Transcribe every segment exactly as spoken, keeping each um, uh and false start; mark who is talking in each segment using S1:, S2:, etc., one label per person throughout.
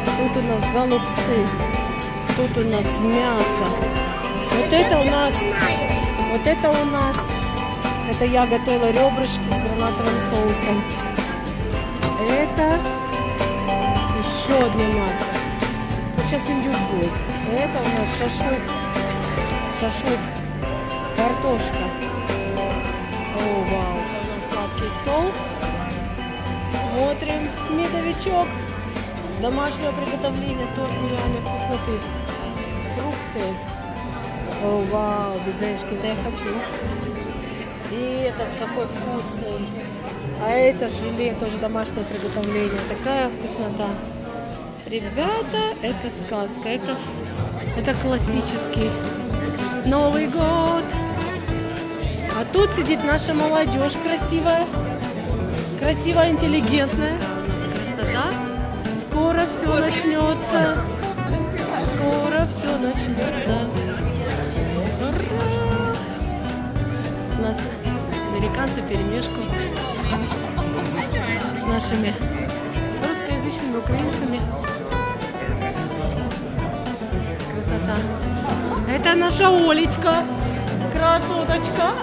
S1: Тут у нас голубцы. Тут у нас мясо. Вот это у нас... Вот это у нас... Это я готовила ребрышки с гранатовым соусом. Это еще одно мясо. Вот сейчас индюк будет. Это у нас шашлык. Шашлык. Картошка. О, вау. Это у нас сладкий стол. Смотрим. Медовичок. Домашнего приготовления. Торт нереальной вкусноты. Фрукты. О, вау. Безешки. Да я хочу. И этот какой вкусный. А это желе тоже домашнее приготовление. Такая вкуснота. Ребята, это сказка. Это, это классический Новый год. А тут сидит наша молодежь красивая. Красивая, интеллигентная. Да? Скоро все начнется. Скоро все начнется. Ура! У нас американцы перемешку с нашими русскоязычными украинцами. Красота. Это наша Олечка. Красоточка.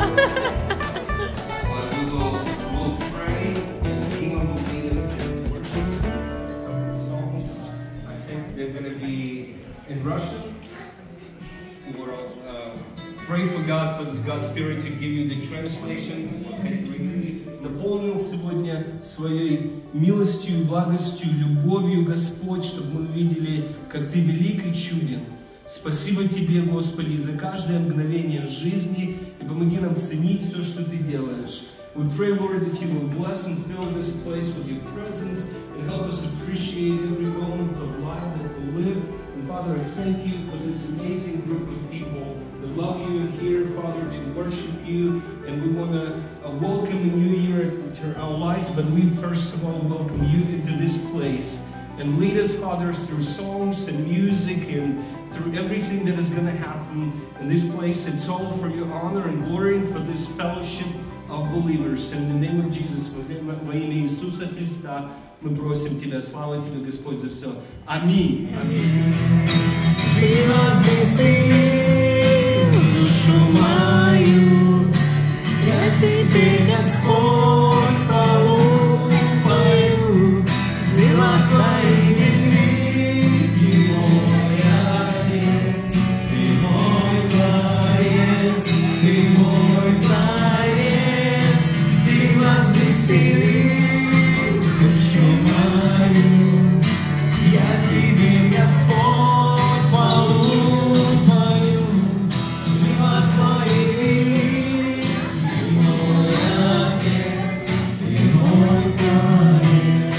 S2: Pray for God, for God's Spirit to give you the translation. Наполнил сегодня своей милостью, благостью, любовью, Господь, чтобы мы увидели, как Ты велик и чуден. Спасибо Тебе, Господи, за каждое мгновение жизни и помоги нам ценить все, что Ты делаешь. We pray, Lord, that You will bless and fill this place with Your presence and help us appreciate every moment of life that we live. And Father, I thank You for this amazing group of people that love You and here, Father, to worship You. And we want to uh, welcome a new year into our lives, but we first of all welcome You into this place. And lead us, Father, through songs and music and through everything that is going to happen in this place. It's all for Your honor and glory and for this fellowship of believers. In the name of Jesus, во имя Иисуса Христа, мы просим Тебя, слава Тебе, Господь, за все. Аминь. Аминь. Ты возвеселил душу мою, я Тебе, Господь, хвалу пою, дела Твои велики, мой Отец, Ты мой Творец, Ты мой Творец, Ты возвеселил душу мою, я Тебе, Господь, хвалу пою, дела Твои велики, мой Отец, Ты мой Творец.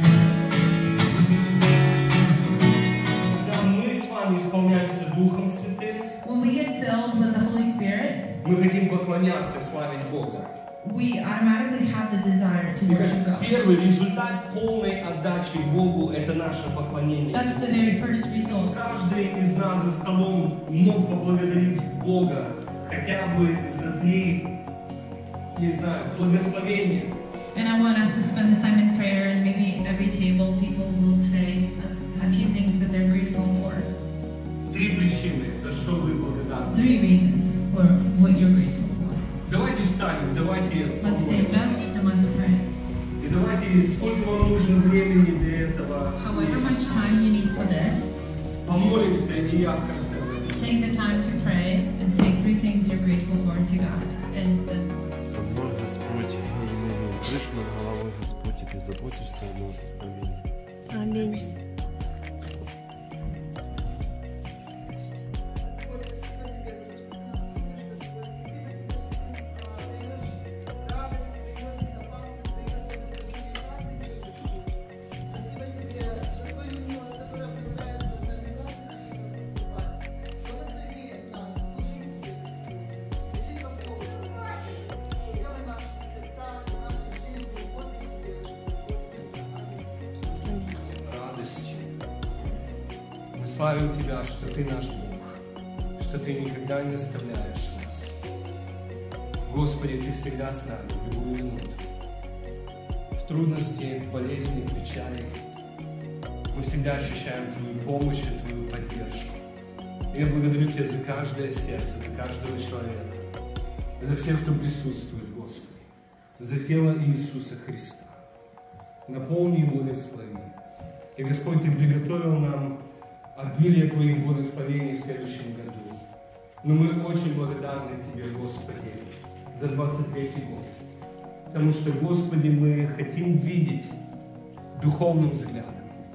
S2: Когда мы с вами исполняемся Духом Святым,
S3: When we get filled with the Holy Spirit,
S2: мы хотим поклоняться и славить Бога.
S3: we automatically have the desire to
S2: И
S3: worship
S2: как
S3: God.
S2: первый результат полной отдачи Богу – это наше поклонение.
S3: That's the very first result.
S2: Каждый из нас за столом мог поблагодарить Бога хотя бы за три, не знаю, благословения.
S3: And I want us to spend this time in prayer, and maybe every table people will say a, a few things that they're grateful for.
S2: Три причины, за что вы благодарны.
S3: Three reasons for what you're grateful for.
S2: Давайте встанем, давайте
S3: Let's stand
S2: помолимся.
S3: up and let's pray.
S2: И давайте, сколько вам нужно времени для этого,
S3: However much time you need for this,
S2: помолимся, и я в конце запишу.
S3: take the time to pray and say three things you're grateful for to God. And then
S4: Со мной, Господь, и имею крышу над головой, Господь, и Ты заботишься о нас. Аминь.
S1: Аминь.
S2: Радости. Мы славим Тебя, что Ты наш Бог, что Ты никогда не оставляешь нас. Господи, Ты всегда с нами в любую минуту. В трудности, в болезни, в печали. мы всегда ощущаем Твою помощь и Твою поддержку. И я благодарю Тебя за каждое сердце, за каждого человека, за всех, кто присутствует, Господи, за тело Иисуса Христа. Наполни и благослови. И, Господь, Ты приготовил нам обилие Твоих благословений в следующем году. Но мы очень благодарны Тебе, Господи, за двадцать третий год. Потому что, Господи, мы хотим видеть духовным взглядом.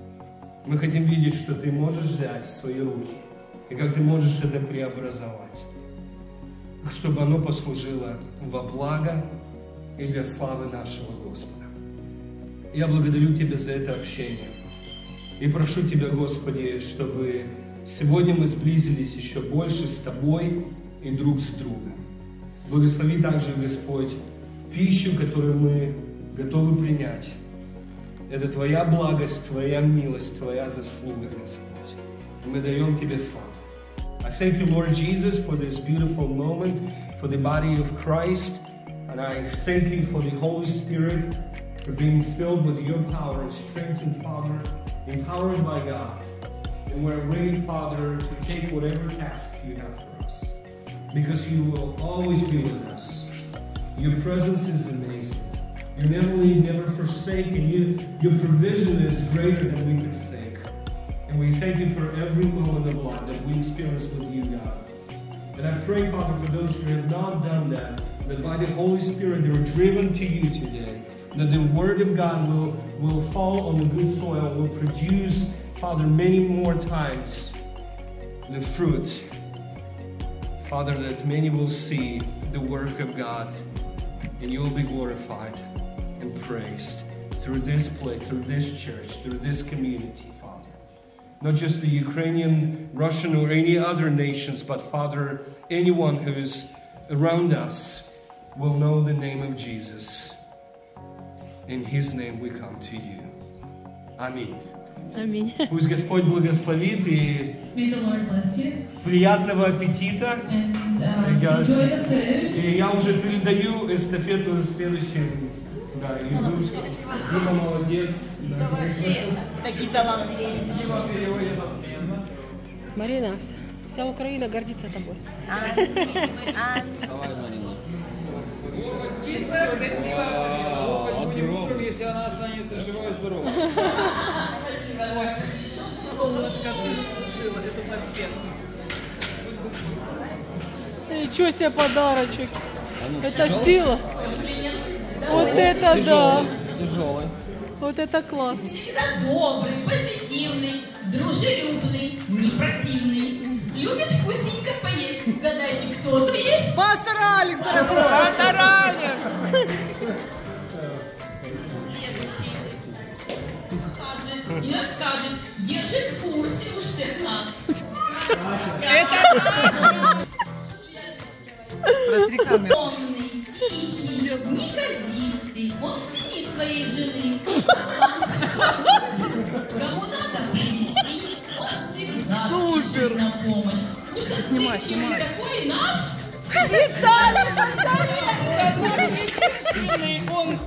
S2: Мы хотим видеть, что Ты можешь взять в свои руки, и как Ты можешь это преобразовать, чтобы оно послужило во благо и для славы нашего Господа. Я благодарю Тебя за это общение. И прошу Тебя, Господи, чтобы сегодня мы сблизились еще больше с Тобой и друг с другом. Благослови также, Господь, пищу, которую мы готовы принять. Это Твоя благость, Твоя милость, Твоя заслуга, Господь. И мы даем Тебе славу. I thank you, Lord Jesus, for this beautiful moment, for the body of Christ. And I thank you for the Holy Spirit, for being filled with your power and strengthened, Father, empowered by God. And we're ready, Father, to take whatever task you have for us. Because you will always be with us. Your presence is amazing. You never leave, never forsake, and you, your provision is greater than we could think. And we thank you for every moment of life that we experience with you, God. And I pray, Father, for those who have not done that, that by the Holy Spirit they are driven to you today, that the Word of God will, will fall on the good soil, will produce, Father, many more times the fruit. Father, that many will see the work of God, and you will be glorified and praised through this place, through this church, through this community, Father. Not just the Ukrainian, Russian, or any other nations, but Father, anyone who is around us will know the name of Jesus. In His name we come to you. Аминь.
S1: Аминь.
S2: Пусть Господь благословит и
S3: May the Lord bless you
S2: приятного аппетита.
S3: and uh,
S2: Я,
S3: enjoy the food.
S2: и я уже передаю эстафету следующим. Да, Иисус. Дима молодец. Да.
S5: Такие таланты.
S1: Марина, вся Украина гордится тобой.
S6: Давай, Марина.
S5: Чистая, красивая.
S6: Опыт будет утром,
S5: если она останется живой и здоровой.
S7: Солнышко, ты сшила эту конфету.
S1: Ничего себе подарочек.
S6: А ну,
S1: Это
S6: тяжелый?
S1: сила. Вот это да.
S6: Тяжелый.
S1: Вот это класс.
S8: Всегда добрый, позитивный, дружелюбный, не противный. Любит вкусненько поесть. Угадайте, кто то есть?
S5: Пастор Алекс, дорогой! Пастор Алекс!
S8: Скажет и расскажет, держит в курсе уж всех нас. Томный, тихий, неказистый, он в тени своей жены. Кому надо привести, он всегда спешит на помощь. Уж отзывчивый такой наш.
S5: Виталий Бондаренко! Он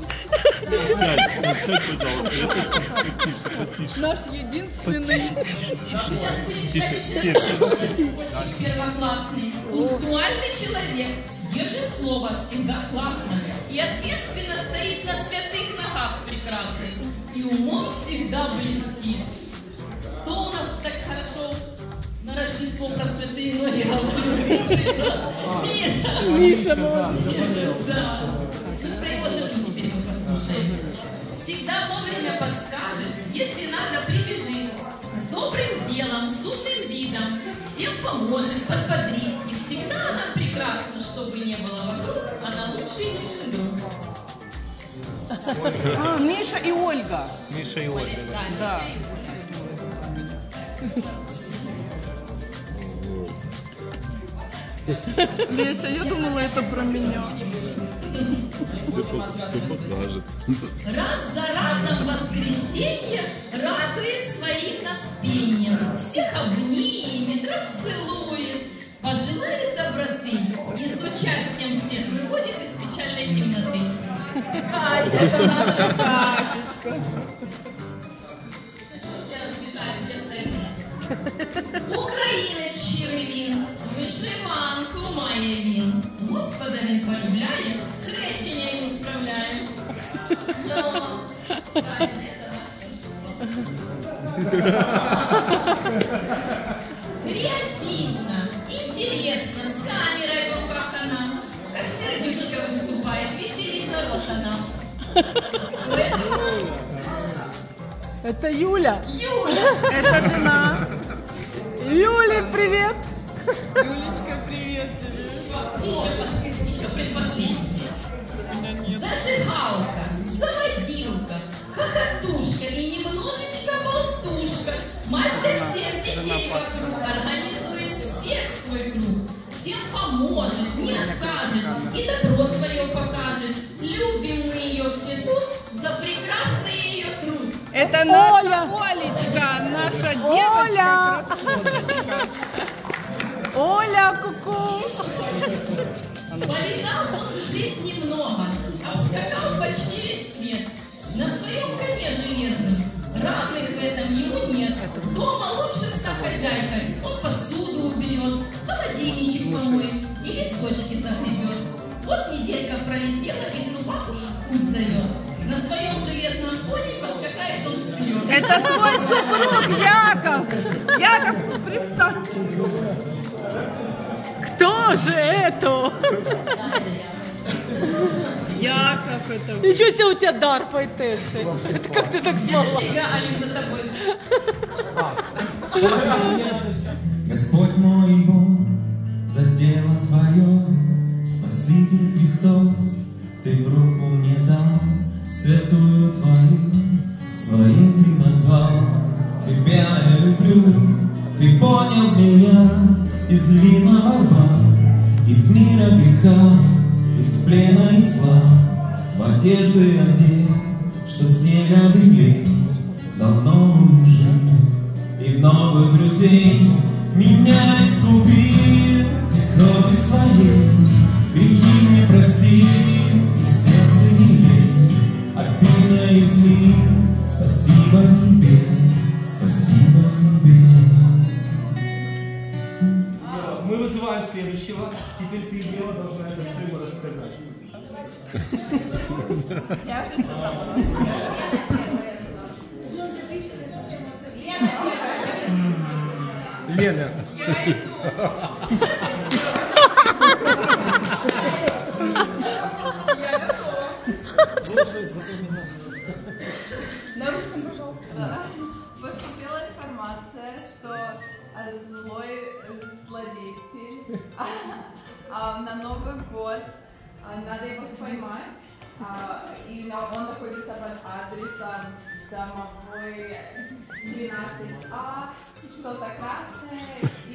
S5: наш единственный.
S8: Сейчас будет очень первоклассный, пунктуальный человек, держит слово всегда классно и ответственно стоит на святых ногах прекрасных и умом всегда блестит. Кто у нас так хорошо на Рождество про святые ноги говорит? Миша!
S1: Миша, молодец.
S8: Да. Про его жену теперь мы послушаем. Всегда вовремя подскажет, если надо, прибежит. С добрым делом, с умным видом, всем поможет, подбодрит. И всегда она прекрасна, что бы не было вокруг, она лучший Мишин друг.
S5: А, Миша и Ольга.
S6: Миша и Ольга.
S5: Да. Леся, я думала, это про меня.
S4: Все, все покажет.
S8: Раз за разом в воскресенье радует своим наспением. Всех обнимет, расцелует, пожелает доброты и с участием всех выводит из печальной темноты. Ай, это наша Сашечка. Українець щирий він, вишиванку має він. Господа він полюбляє, хрещення йому справляє. Но, креативно, интересно, с камерой в руках она, как сердючка выступает, веселит народ она.
S1: Это Юля.
S8: Юля!
S5: Это жена.
S1: Юля, привет.
S5: Юлечка, привет тебе.
S8: Еще, еще предпоследний. Зажигалка, заводилка, хохотушка и немножечко болтушка. Мастер всех детей вокруг, организует всех в свой круг. Всем поможет, не откажет и добро свое покажет. Любим мы ее все тут за прекрасный ее труд.
S5: Это наша
S1: Оля.
S5: Олечка, наша
S1: Оля.
S5: девочка-красоточка.
S1: Оля, ку-ку.
S8: Повидал он в жизни много, обскакал почти весь свет. На своем коне железном, равных в этом ему нет. Дома лучше ста хозяйкой, он посуду уберет, холодильничек помоет и листочки загребет. Вот неделька пролетела, и труба уж путь зовет. На своем железном коне поскакает он вперед.
S5: Это твой супруг Яков. Яков, привстань.
S1: Кто же это?
S5: Яков это.
S1: Ничего себе у тебя дар поэтессы. Это как ты так смогла?
S8: Фига, Алин, за тобой.
S9: Господь мой Бог, за дело Твое, Спаситель Христос, Ты в руку мне дал, святую Твою, своим Ты назвал. Тебя я люблю, Ты понял меня из длинного рва, из мира греха, из плена и слав, в одежду и одет, что снега белей, дал новую жизнь и новых друзей. Меня искупил Ты кровью своей, грехи мне простил и в сердце не лей. Обильно излил, спасибо Тебе, спасибо Тебе.
S2: Мы вызываем следующего. Теперь ты, Ева, должна это все ему рассказать.
S7: Я уже все забыла.
S2: Лена.
S7: На русском, пожалуйста. Поступила информация, что злой злодеятель на Новый год надо его поймать, и он находится под адресом Домовой двенадцать А, что-то красное, и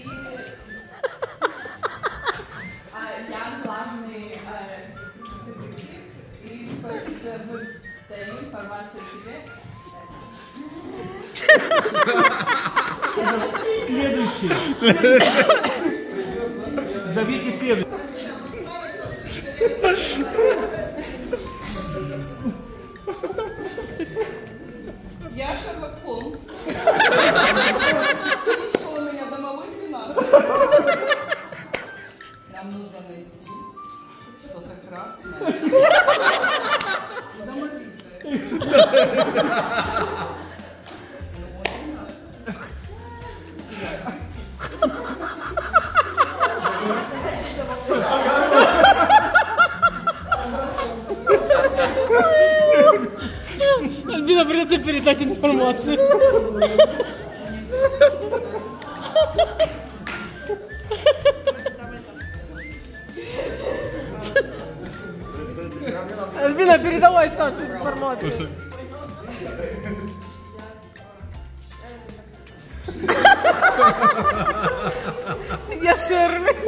S7: я главный детектив, и даю информацию тебе.
S2: Следующий. Зовите следующий.
S7: Я Шерлок Холмс. Кличка у меня Домовой двенадцать. Нам нужно найти что-то красное. Домовитое.
S1: Альбина, придется передать информацию. Альбина, передавай Саше информацию. Я Шерли.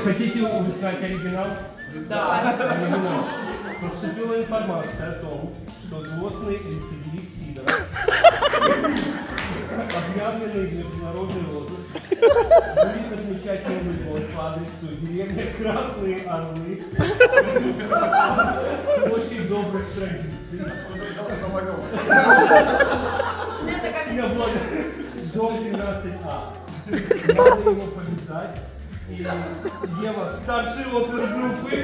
S2: Хотите узнать оригинал? Да. Оригинал. Поступила информация о том, что злостный рецидивист Сидоров, объявленный в международный розыск, будет отмечать Новый год по адресу деревня Красные Орлы. Очень добрых традиций. Я благодарю. Дом тринадцать А. Надо его повязать. И Ева, старший опер группы.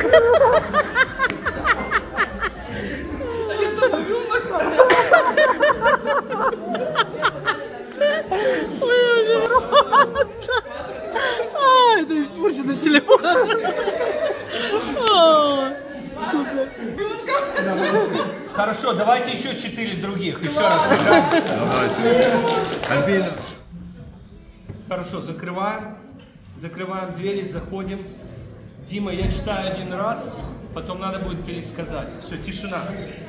S5: А, это испорченный телефон.
S2: Хорошо, давайте еще четыре других. Еще раз.
S4: Альбина.
S2: Хорошо, закрываем. Закрываем двери, заходим. Дима, я читаю один раз, потом надо будет пересказать. Все, тишина.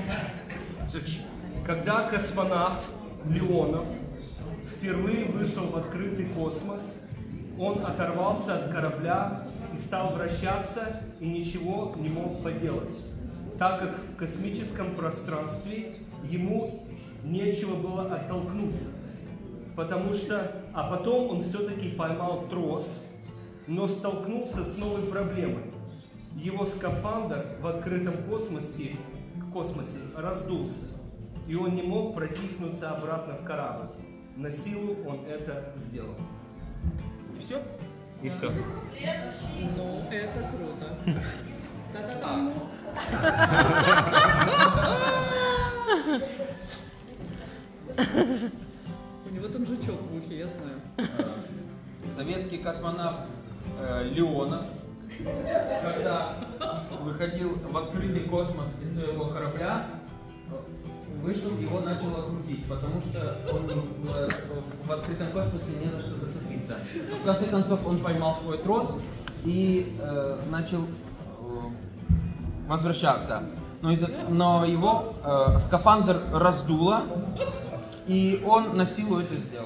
S2: Когда космонавт Леонов впервые вышел в открытый космос, он оторвался от корабля и стал вращаться, и ничего не мог поделать, так как в космическом пространстве ему нечего было оттолкнуться. Потому что, а потом он все-таки поймал трос, но столкнулся с новой проблемой. Его скафандр в открытом космосе, космосе раздулся, и он не мог протиснуться обратно в корабль. На силу он это сделал. И все? И все.
S7: Ну, это круто. Да-да-да. У него там жучок в ухе, я знаю.
S10: Советский космонавт э, Леонов, когда выходил в открытый космос из своего корабля, вышел, его начало крутить, потому что он э, в открытом космосе не за что зацепиться. В конце концов он поймал свой трос и э, начал э, возвращаться. Но, из но его э, скафандр раздуло, и он на силу это сделал.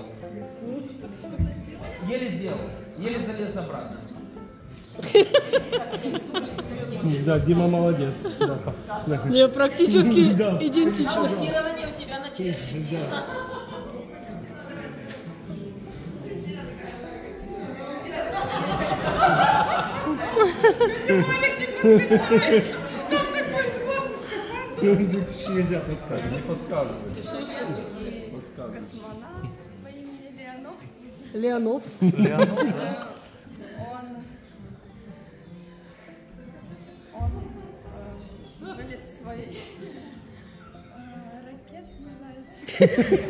S10: Еле сделал, еле залез обратно.
S2: Да, Дима молодец.
S5: Не, практически идентично.
S8: Монтирование у тебя началось.
S2: Нельзя подсказывать.
S10: Не подсказывай.
S11: Космонавт по имени Леонов.
S5: Леонов.
S2: Леонов, да.
S11: Он, он вылез из своей ракеты, не знаю,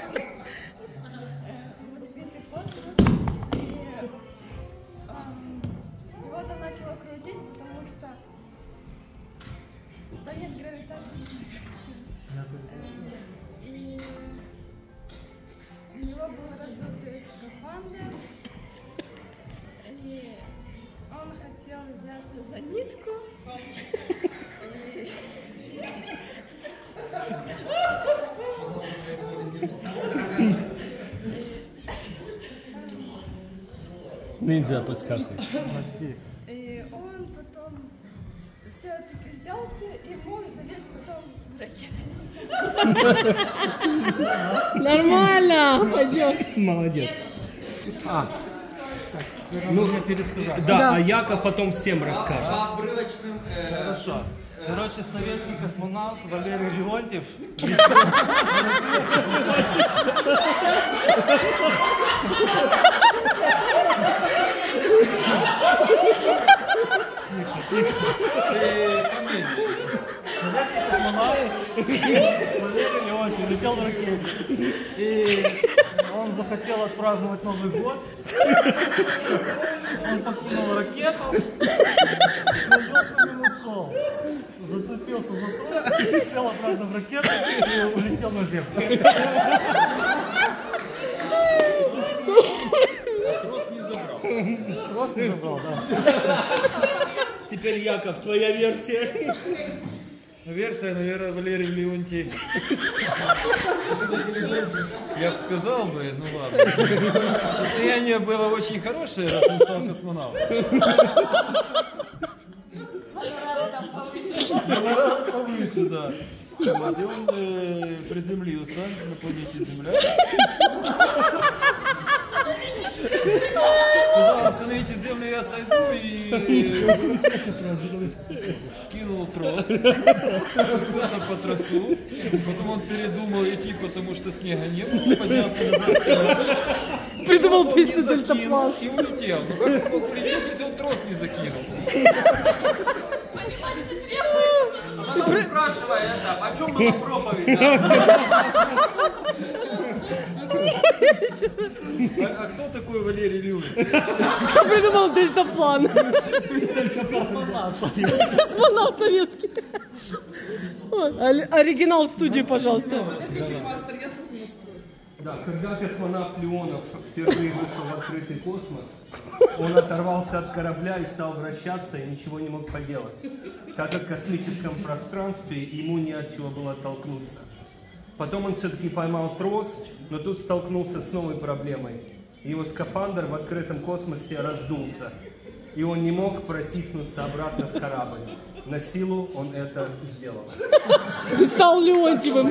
S11: в открытый космос. И его там начало крутить, потому что да нет гравитации. И у него был раздутый скафандр, и он хотел взяться за нитку. И...
S2: Нельзя подсказывать.
S11: И он потом все-таки взялся и мог залезть потом в ракету.
S5: Нормально, пойдет.
S2: Молодец. А,
S6: Ну, мне пересказать.
S2: да,
S5: Да.
S2: а Яков потом всем расскажет.
S10: По обрывочным... э,
S6: Хорошо. Короче, советский космонавт Валерий Леонтьев. Валерий Леонтьев летел в ракете. И он захотел отпраздновать Новый год. Он покинул ракету, но не ушел. Зацепился за трос, сел обратно в ракету и улетел на землю.
S10: Трос не забрал.
S6: Трос не забрал, да.
S2: Теперь, Яков, твоя версия.
S10: Версия, наверное, Валерий Леонтий. Я бы сказал бы, ну ладно. Состояние было очень хорошее, раз он стал космонавтом. Гонорар повыше, да. Вот, и он э, приземлился на планете Земля. Сказал, остановите Землю, я сойду, и скинул трос, спустился по тросу. Потом он передумал идти, потому что снега не было, поднялся назад.
S1: Придумал песню «Дельтаплан»
S10: и улетел. Ну как он мог улететь, если он трос не закинул?
S7: А потом спрашивай, это, о чем была проповедь?
S10: А, а кто такой Валерий Люлин?
S1: Кто придумал «Дельтаплан»? Космонавт советский. Оригинал студии, пожалуйста.
S2: Да, когда космонавт Леонов впервые вышел в открытый космос, он оторвался от корабля и стал вращаться, и ничего не мог поделать, так как в космическом пространстве ему не от чего было оттолкнуться. Потом он все-таки поймал трос, но тут столкнулся с новой проблемой. Его скафандр в открытом космосе раздулся, и он не мог протиснуться обратно в корабль. На силу он это сделал.
S1: И стал Леонтьевым.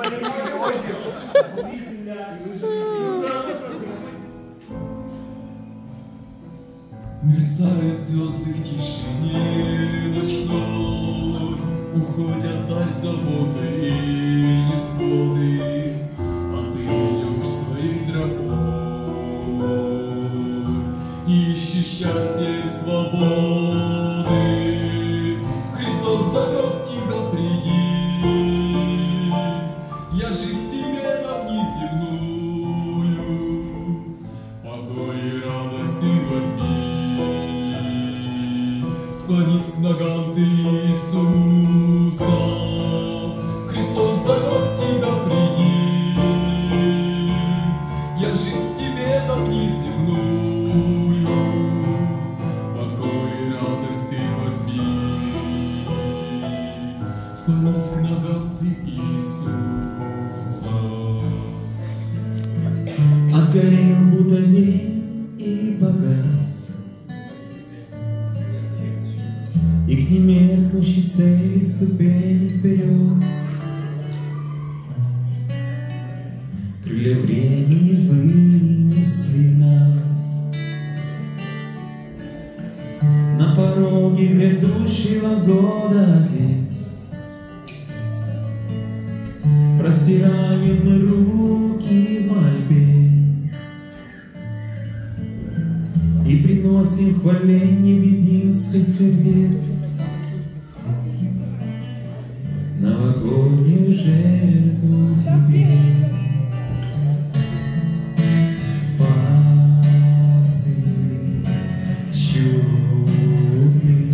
S9: Мерцают звезды в тишине ночной, уходят даль заботы и невзгоды, а ты идешь своих дорогой, ищешь счастья и свободы. Христос зовет тебя, приди, я жизнь тебе дам неземную, покой и радость ты возьми. Склонись к ногам ты Иисуса, Христос зовет тебя, приди, я жизнь тебе дам неземную, покой и радость ты возьми. Склонись к ногам ты Иисуса. Отгорел будто день и погас, и к немеркнущей цели ступени вперед. Крылья времени вынесли нас на пороге грядущего года, Отец. Простираем мы руки в мольбе и приносим хваление в единстве сердец. Новогоднюю жертву тебе, пастырь чудный,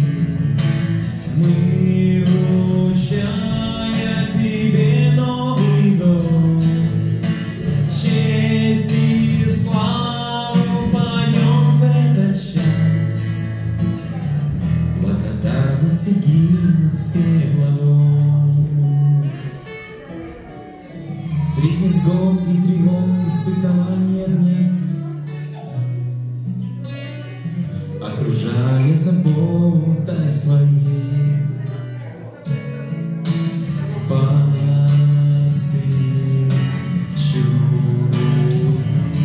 S9: мы, вручая тебе Новый год, честь и славу поем в этот час, благодарность и гимн всех ладонь. Средний взгод и тревог, испытания дня, окружая заботой своей, пастырь чудный,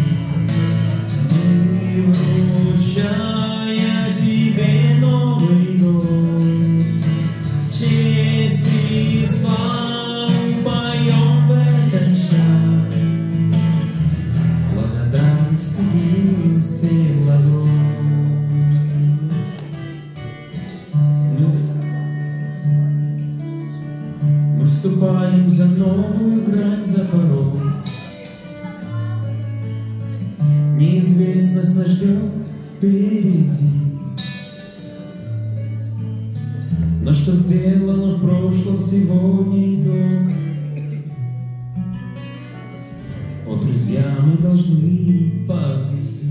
S9: мы, вручая тебе Новый год, честь и славу поем в этот час, благодарность и всех ладонь. Мы вступаем за новую грань, за порог. Неизвестность нас ждет впереди, но что сделано в прошлом, сегодня итог. О, друзья, мы должны повести.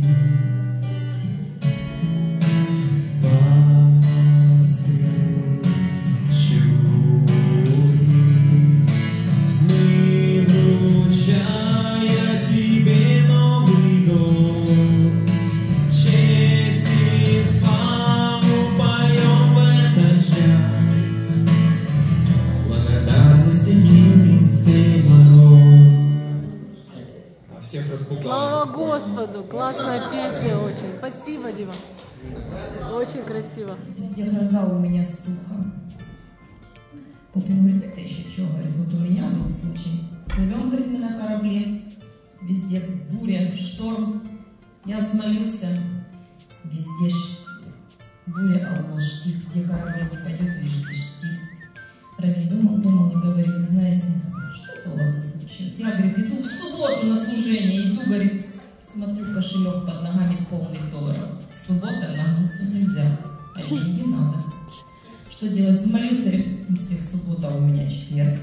S9: Пастырь чудный,
S1: Классная песня очень. Спасибо, Дима. Очень красиво.
S12: Везде глаза у меня сухо. Папин говорит, это еще что? Говорит, вот у меня был случай. Плывем, говорит, мы на корабле. Везде буря, шторм. Я взмолился. Везде ш... буря, а у нас штиль. Где корабль не пойдет, вижу, и штиль. Равин думал, думал и говорит, вы знаете, что это у вас за случай? Я, говорит, иду в субботу на служение, иду, говорит, смотрю, кошелек под ногами полный долларов. Суббота нагнуться нельзя, а деньги надо. Что делать? Взмолился, говорит, у всех суббота, а у меня четверг.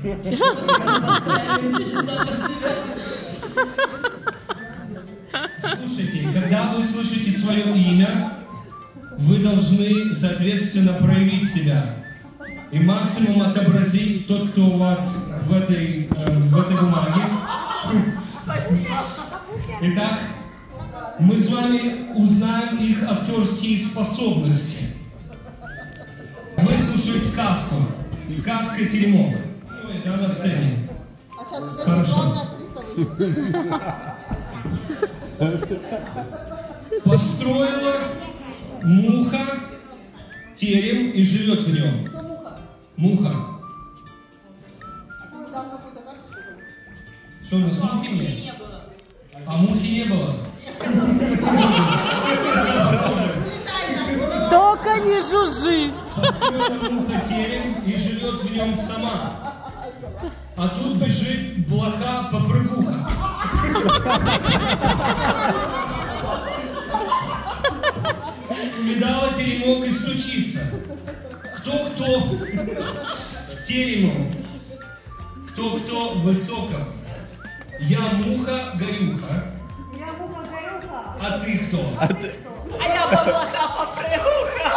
S2: Слушайте, когда вы слышите свое имя, вы должны, соответственно, проявить себя. И максимум отобразить тот, кто у вас в этой, э, в этой бумаге. Итак, мы с вами узнаем их актерские способности. Выслушать сказку. Сказка «Теремок». Да, на сцене. Хорошо. Построила муха терем и живет в нем. Муха. Что у нас мухи нет? А мухи не было?
S1: Только не жужжи.
S2: Построила муха терем и живет в нем сама. А тут бежит блоха-попрыгуха. Видала теремок и стучится. Кто-кто терему, кто-кто высоко. Я муха-горюха.
S13: Я муха-горюха.
S2: А ты кто?
S13: А я блоха-попрыгуха.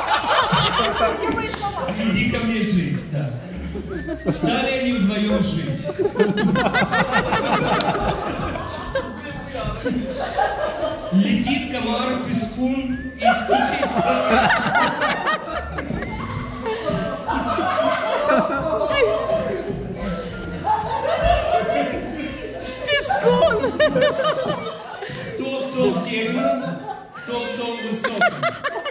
S2: Иди ко мне жить, да. Стали они вдвоем жить. Летит комар-пескун и стучится.
S1: Пескун!
S2: Кто-кто в терему, кто-кто в высоком.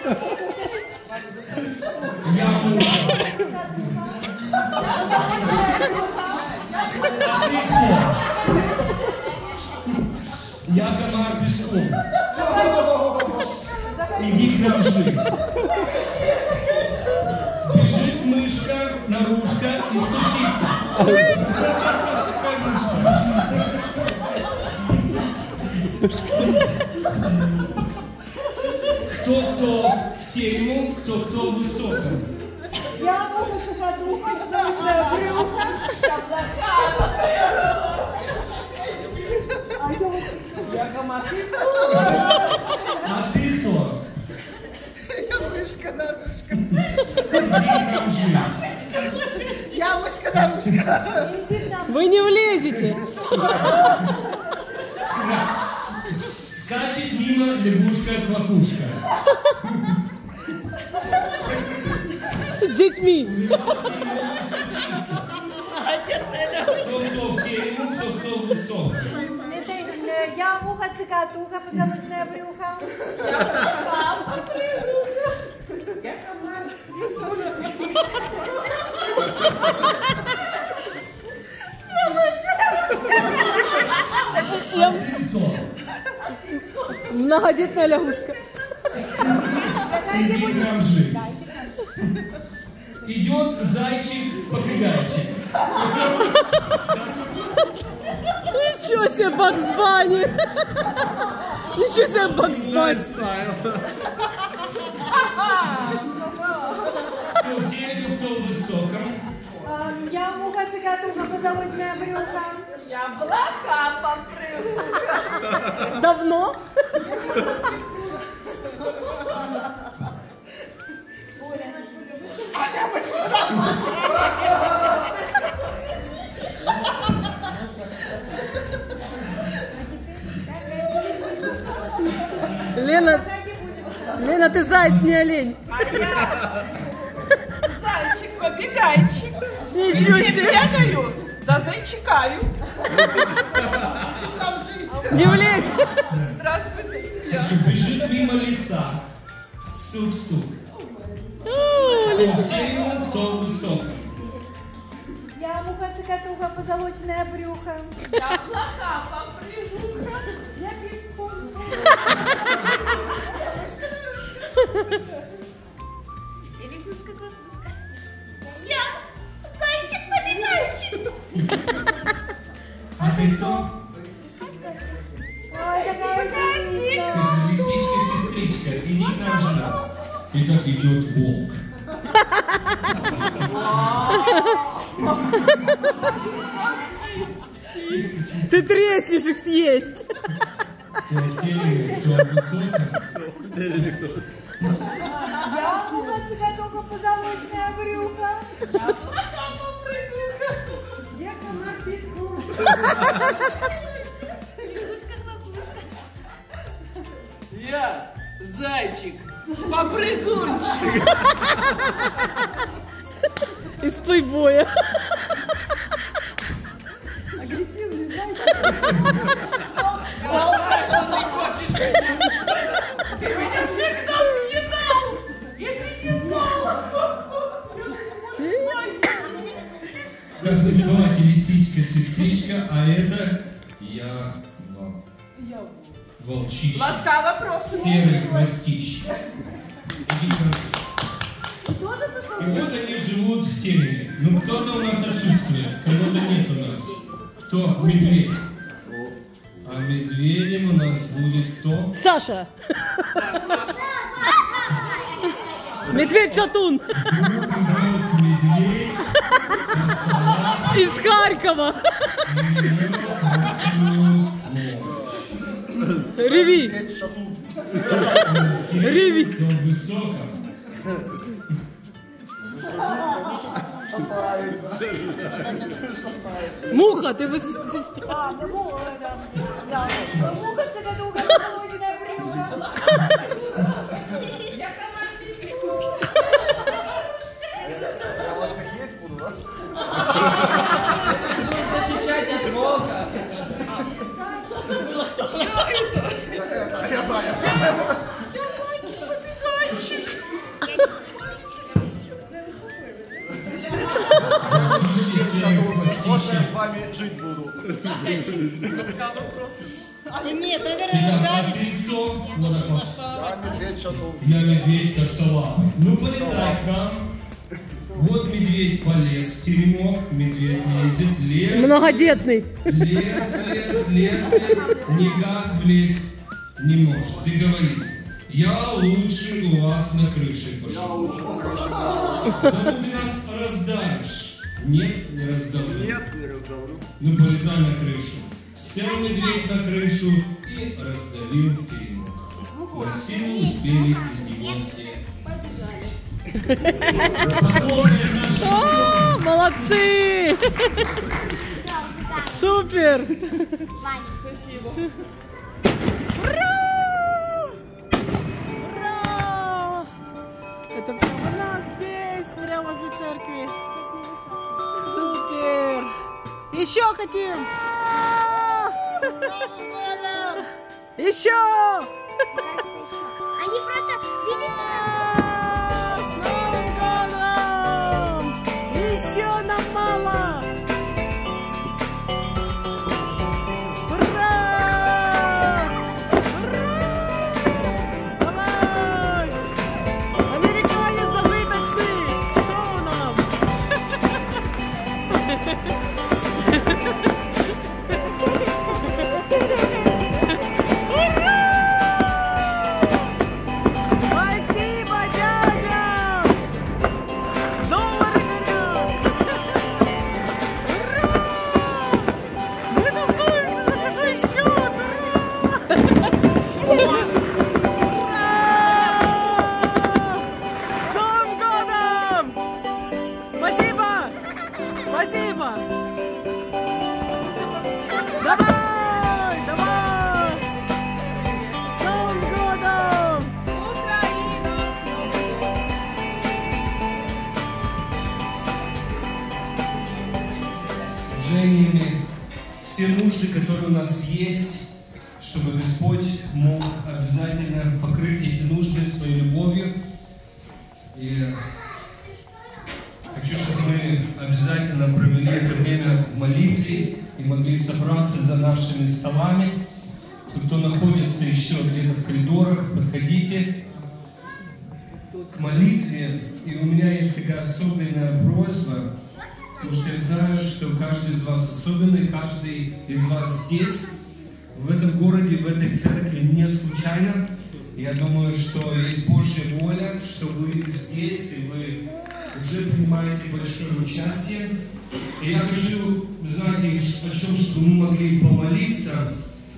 S2: Я муха. А ты кто? Я комар-пескун. Иди к нам жить. Бежит мышка, наружка и стучится. Какая мышка? Кто-кто в терему, кто-кто в высоком.
S13: Я муха-суходуха, потому брюха. Я комар-пескун.
S2: А ты кто?
S13: Я мышка-нарушка.
S2: Иди к нам жить.
S13: Я мышка-нарушка.
S1: Вы не влезете.
S2: Скачет мимо лягушка-квакушка.
S1: С детьми.
S2: Кто-кто в терему, кто-кто в высоком.
S13: Это э, я муха-цикатуха, позолоченное брюхо. Я комар-попрыгуха. Я комар-пескун.
S1: Я...
S2: Ты кто?
S1: Многодетная лягушка.
S2: Иди к нам жить. Идет зайчик-попригайчик.
S1: Ничего себе, Бакс Банни. Ничего себе, Бакс Банни.
S2: Кто в тереме, кто в высоком.
S13: Я муха-цикатуха, позолоченное брюхо.
S5: Я блоха-попрыгуха.
S1: Давно? Лена, Лена, ты заяц, не олень.
S5: А я зайчик-побегайчик.
S1: Ничего
S5: Не
S1: себе.
S5: бегаю, да зайчикаю.
S1: Не влезь.
S5: Здравствуйте.
S2: Что бежит мимо леса. Стук-стук. Кто в дереву, кто в высоком.
S13: Я муха-цокотуха, позолоченное брюхо.
S8: Я блоха, попрыгуха. Я пескунка.
S11: Я лягушка-квакушка. Я зайчик-побегайчик.
S2: А ты кто?
S13: Ой, какая длинная.
S2: Скажи, лисичка-сестричка, иди к нам, жена. И так идет волк.
S1: Ты треснешь их съесть.
S2: Кто в дереве, кто в высоком.
S13: Я муха-цокотуха, позолоченное брюхо.
S8: Я блоха, попрыгуха.
S13: Я комар-пескунка.
S11: Лягушка-квакушка.
S7: Я зайчик, попрыгунчик.
S1: Из плейбоя.
S13: Агрессивный зайчик.
S8: Ты меня всегда съедал, если не знал.
S2: Как называете лисичка-сестричка, а это я вол- волчица.
S8: Ласкаво просто.
S2: Серый хвостищ. Иди ко мне.
S13: Ты тоже пошел?
S2: И вот они живут в тереме. Ну кто-то у нас отсутствует, кого-то нет у нас. Кто? Медведь. А медведем у нас будет кто?
S1: Саша. Медведь-шатун.
S2: Вот медведь.
S1: Из Харькова. Реви. Реви.
S2: Кто в высоком?
S1: Муха, ты выс...
S13: А, ну, муха, да. Да. Муха-цокотуха, позолоченное брюхо.
S8: Я комар-пескунка.
S14: Я вас их есть буду, да?
S10: Защищать от волка.
S14: Это, я знаю.
S8: Я зайчик-побегайчик.
S14: Можно я с вами жить буду?
S13: Нет,
S2: Итак,
S13: наверное,
S2: а ты кто? Водоход.
S14: Я медведь-шатун.
S2: Я медведь косолапый. Ну полезай к нам. Вот медведь полез в теремок, медведь лезет, лез.
S1: Многодетный.
S2: Лез, лез, лез, лез. Никак влезть не может. Ты говори. Я лучше у вас на крыше пошел.
S14: Я лучше на крыше
S2: Да ну ты нас раздавишь. Нет, не раздавлю.
S14: Нет, не раздавлю.
S2: Ну полезай на крышу. Сел медведь на крышу и раздавил теремок. Красиво успели из него все.
S1: О, молодцы! Супер!
S11: Спасибо.
S1: Ура! Ура! Это прямо у нас здесь, прямо возле церкви. Супер! Еще хотим! Еще!
S11: Они просто, видите,
S1: С Новым годом! Еще нам мало! Ура! Ура! Давай! Американец зажиточный! Шоу нам! Спасибо, дядя! Доллары вперед! Ура! Мы тусуемся за чужой счет! Ура! Ура! С Новым годом! Спасибо! Спасибо! Давай! Давай! С Новым годом!
S8: Украина, с Новым годом.
S2: Служениями все нужды, которые у нас есть, чтобы Господь мог обязательно покрыть эти нужды своей любовью. И хочу, чтобы мы обязательно провели это время в молитве и могли собраться за нашими столами. Кто находится еще где-то в коридорах, подходите к молитве. И у меня есть такая особенная просьба, потому что я знаю, что каждый из вас особенный, каждый из вас здесь, в этом городе, в этой церкви не случайно. Я думаю, что есть Божья воля, что вы здесь, и вы уже принимаете большое участие. И я хочу, знаете, о чем, чтобы мы могли помолиться.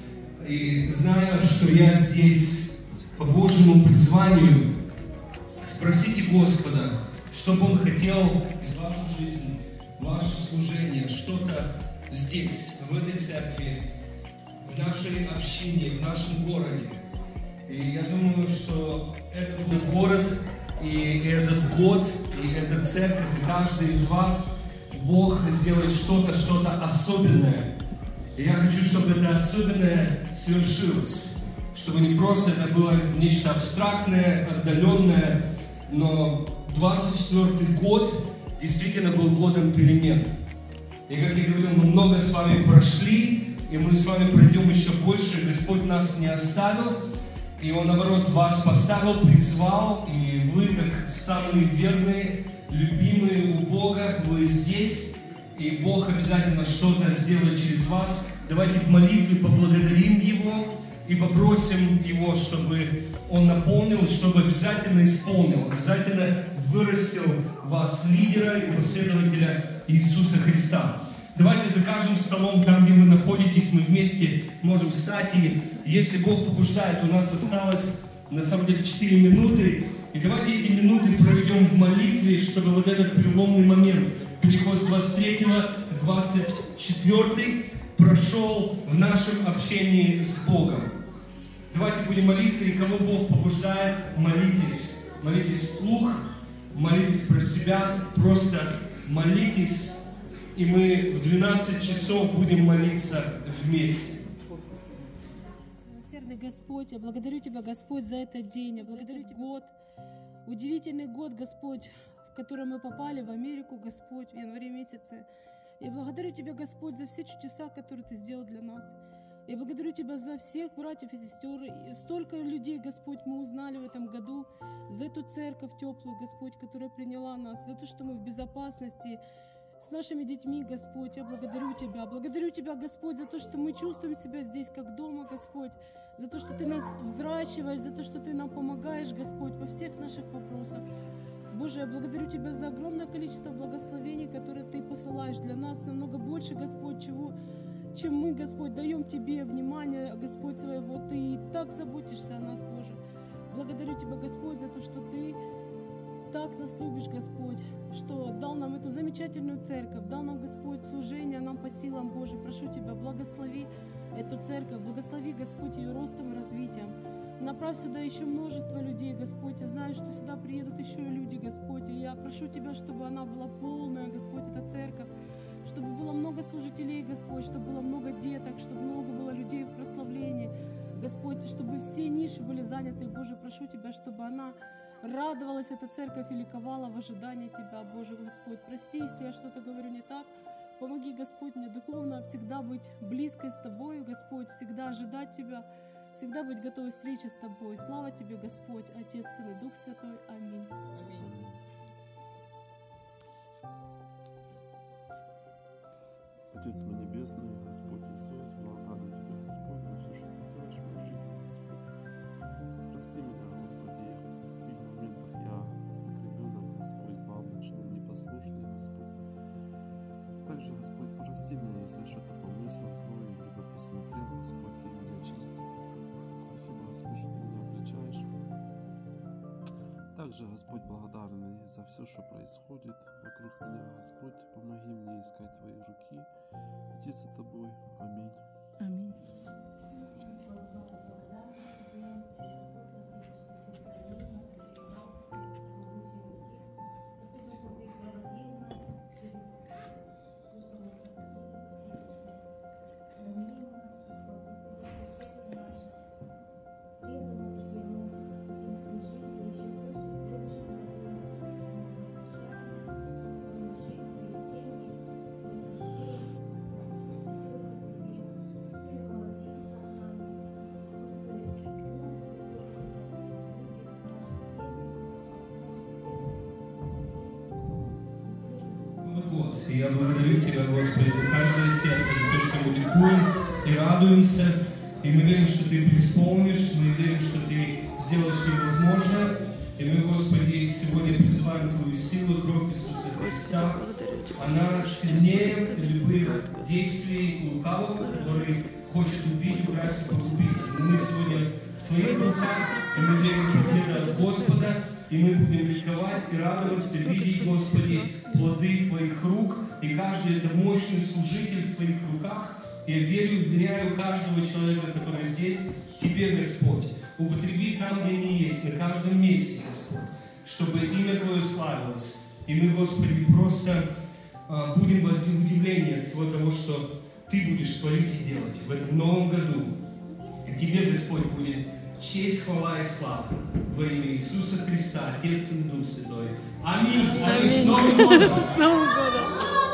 S2: И зная, что я здесь по Божьему призванию, спросите Господа, что бы Он хотел в вашу жизнь, в ваше служение, что-то здесь, в этой церкви, в нашей общине, в нашем городе. И я думаю, что этот город, и этот год, и эта церковь, и каждый из вас, Бог сделает что-то, что-то особенное. И я хочу, чтобы это особенное свершилось. Чтобы не просто это было нечто абстрактное, отдаленное, но двадцать четвёртый год действительно был годом перемен. И как я говорил, мы много с вами прошли, и мы с вами пройдем еще больше. Господь нас не оставил, и Он, наоборот, вас поставил, призвал, и вы, как самые верные, любимые у Бога, вы здесь, и Бог обязательно что-то сделает через вас. Давайте в молитве поблагодарим Его и попросим Его, чтобы Он наполнил, чтобы обязательно исполнил, обязательно вырастил вас лидера и последователя Иисуса Христа. Давайте за каждым столом, там, где вы находитесь, мы вместе можем встать. И если Бог побуждает, у нас осталось на самом деле четыре минуты. И давайте эти минуты проведем в молитве, чтобы вот этот переломный момент, переход с двадцать третьего к двадцать четвёртому, прошел в нашем общении с Богом. Давайте будем молиться, и кого Бог побуждает, молитесь. Молитесь вслух, молитесь про себя, просто молитесь. И мы в двенадцать часов будем молиться вместе.
S1: Милосердный Господь, я благодарю Тебя, Господь, за этот день. Я благодарю Тебя, год, удивительный год, Господь, в который мы попали в Америку, Господь, в январе месяце. Я благодарю Тебя, Господь, за все чудеса, которые Ты сделал для нас. Я благодарю Тебя за всех братьев и сестер. И столько людей, Господь, мы узнали в этом году, за эту церковь теплую, Господь, которая приняла нас, за то, что мы в безопасности с нашими детьми, Господь. Я благодарю Тебя. Благодарю Тебя, Господь, за то, что мы чувствуем себя здесь как дома, Господь, за то, что Ты нас взращиваешь, за то, что Ты нам помогаешь, Господь, во всех наших вопросах. Боже, я благодарю Тебя за огромное количество благословений, которые Ты посылаешь для нас, намного больше, Господь, чего, чем мы, Господь, даем Тебе внимание, Господь, своего. Ты и так заботишься о нас, Боже. Благодарю Тебя, Господь, за то, что Ты так нас любишь, Господь, что дал нам эту замечательную церковь, дал нам, Господь, служение нам по силам, Боже. Прошу Тебя, благослови эту церковь, благослови, Господь, ее ростом и развитием. Направь сюда еще множество людей, Господь. Я знаю, что сюда приедут еще и люди, Господь. И я прошу Тебя, чтобы она была полная, Господь, эта церковь. Чтобы было много служителей, Господь, чтобы было много деток, чтобы много было людей в прославлении. Господь, чтобы все ниши были заняты. Боже, прошу Тебя, чтобы она радовалась, эта церковь, и ликовала в ожидании Тебя, Боже, Господь. Прости, если я что-то говорю не так. Помоги, Господь, мне духовно всегда быть близкой с Тобой, Господь, всегда ожидать Тебя, всегда быть готовой к встрече с Тобой. Слава Тебе, Господь, Отец, Сын и Дух Святой. Аминь. Аминь.
S4: Отец мой Небесный, Господь Иисус, благодарю Тебя, Господь, за все, что Ты делаешь в моей жизни, Господь. Прости меня, Господи, в каких моментах я, как ребенок, Господь, алчный, непослушный, Господь. Также, Господь, прости меня, если что-то помыслил злое, либо посмотрел, Господь, Ты меня очисти. Спасибо, Господь, что Ты меня обличаешь. Также, Господь, благодарный за все, что происходит вокруг меня. Господь, помоги мне искать Твои руки, идти за Тобой. Аминь.
S1: Аминь.
S2: я благодарю Тебя, Господи, за каждое сердце, за то, что мы ликуем и радуемся. И мы верим, что Ты преисполнишь, мы верим, что Ты сделаешь невозможное. И мы, Господи, сегодня призываем Твою силу, кровь Иисуса Христа. Она сильнее любых действий лукавого, который хочет убить, украсть и погубить. Но мы сегодня в Твоих руках, и мы верим в победу от Господа, и мы будем ликовать и радоваться, видеть, Господи, плоды Твоих рук, и каждый это мощный служитель в Твоих руках. Я верю, уверяю каждого человека, который здесь, Тебе, Господь. Употреби там, где они есть, на каждом месте, Господь, чтобы имя Твое славилось. И мы, Господи, просто uh, будем в удивлении от всего того, что Ты будешь творить и делать в этом новом году. И Тебе, Господь, будет честь, хвала и слава во имя Иисуса Христа, Отец и Дух Святой. Аминь. Аминь. С Новым годом!
S1: С Новым годом!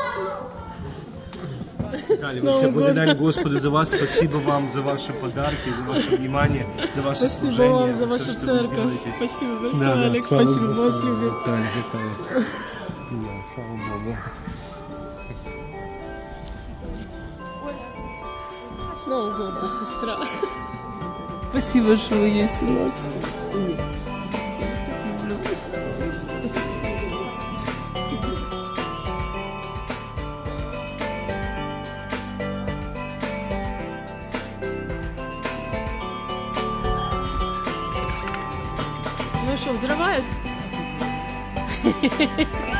S2: Далее, мы все благодарим Господу за вас. Спасибо вам за ваши подарки, за ваше внимание, за ваше
S1: спасибо
S2: служение.
S1: Вам за, за
S2: вашу
S1: все,
S2: церковь.
S1: Спасибо большое,
S2: да, да,
S1: Алекс. Спасибо, вас любим.
S2: Виталий, Виталий. Да, слава Богу.
S1: С Новым годом, сестра. Спасибо, что вы есть у нас. Есть. Я вас так люблю. Ну что, взрывают?